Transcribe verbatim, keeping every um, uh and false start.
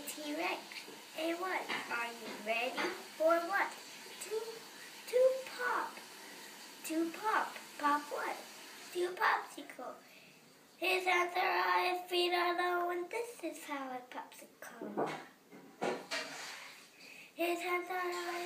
T-Rex. A what? Are you ready for what? To, to pop. To pop. Pop what? To popsicle. His hands are high, his feet are low, and this is how a popsicle. His hands are high,